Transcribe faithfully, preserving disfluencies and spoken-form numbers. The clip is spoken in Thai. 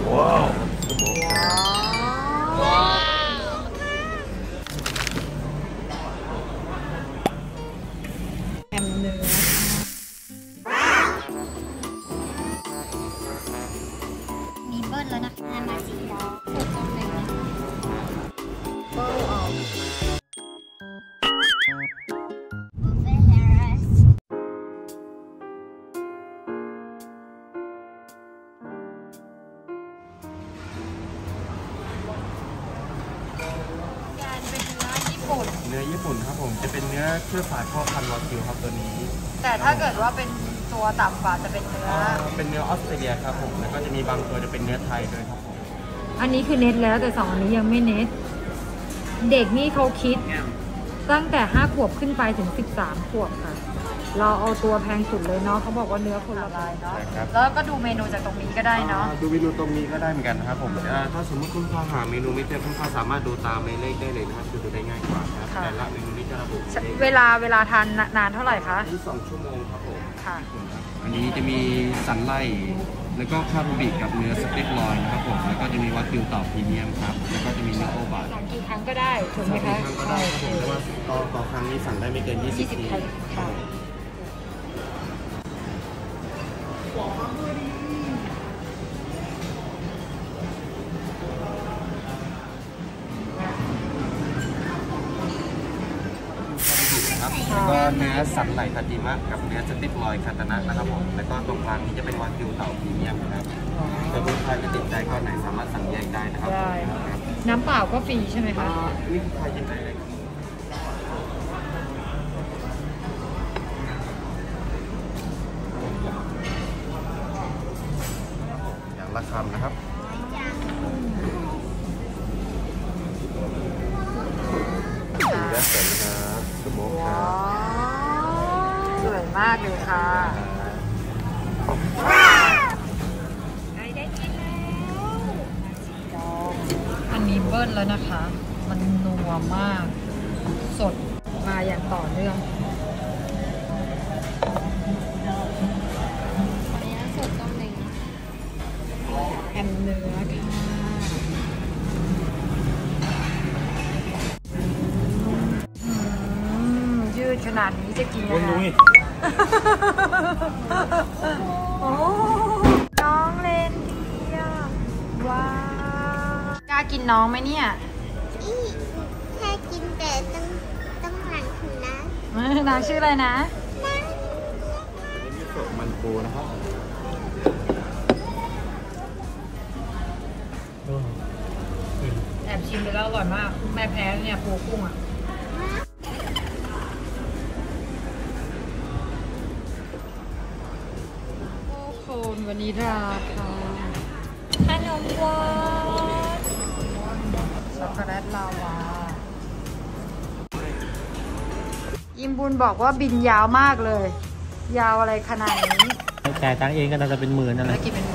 ว้าวแฮมเนื้อมีเบิ้ลแล้วนะงานมาสีดาวถูกต้องเลยนะเบิ้ลออกบุฟเฟ่ต์แฮร์สเนื้อญี่ปุ่นครับผมจะเป็นเนื้อเชื่อสายพ่อพันธุ์วากิวครับตัวนี้แต่ถ้าเกิดว่าเป็นตัวต่ำกว่าจะเป็นเนื้อเป็นเนื้อออสเตรเลียครับผมแล้วก็จะมีบางตัวจะเป็นเนื้อไทยด้วยครับผมอันนี้คือเน็ตแล้วแต่สองอันนี้ยังไม่เน็ตเด็กนี่เขาคิดตั้งแต่ห้าขวบขึ้นไปถึงสิบสามขวบค่ะเราเอาตัวแพงสุดเลยเนาะเขาบอกว่าเนื้อคนละลายเนาะแล้วก็ดูเมนูจากตรงนี้ก็ได้เนาะดูเมนูตรงนี้ก็ได้เหมือนกันนะครับผมถ้าสมมติคุณพ่อหาเมนูไม่เจอคุณพ่อสามารถดูตามในเลขได้เลยนะครับดูได้ง่ายกว่าครับแต่ละเมนูนี้จะระบุเวลาเวลาทานนานเท่าไหร่คะที่สองชั่วโมงครับผมค่ะอันนี้จะมีสันไล่แล้วก็คารูบิกับเนื้อสเต็กลอยนะครับผมแล้วก็จะมีวากิวต่อพรีเมียมครับแล้วก็จะมีเนื้อโอบะสั่งกี่ครั้งก็ได้ถูกไหมคะสั่งกี่ครั้งก็ได้ครับผมแต่ว่าต่อต่อครั้งนี้สั่งได้ไม่เกินยี่สิบทีแล้วก็เนื้อสันไหลคาจิมะกับเนื้อสเต็กลอยคาตานะนะครับผมแล้วก็ตรงกลางนี้จะเป็นวากิวเต่าพรีเมียมนะครับแต่ลูกค้าจะติดใจก้อนไหนสามารถสั่งแยกได้นะครับได้น้ำเปล่าก็ฟรีใช่ไหมคะนี่ใครยินได้เลยอย่างละคำนะครับและสวยครับสโมกครับสวยมากเลยค่ะอันนี้เบิ้ลแล้วนะคะมันนัวมากสดมาอย่างต่อเนื่องขออนุญาตสดต้มหนึ่งแฮมเนื้อค่ะยืดขนาดนี้จะกินยังไงโอ้น้องเลนเดียว้าวกล้ากินน้องไหมเนี่ยแค่กินแต่ต้องต้องหลังคุณนะน้องชื่ออะไรนะมันปูนะครับแอบชิมไปแล้วอร่อยมากแม่แพ้เนี่ยปูกุ้งอ่ะโอ้โคนวานิลาค่ะขนมหวานช็อกโกแลตลาวายิมบุญบอกว่าบินยาวมากเลยยาวอะไรขนาดนี้จ่ายตังค์เองก็น่าจะเป็นหมื่นนั่นแหละกินเป็น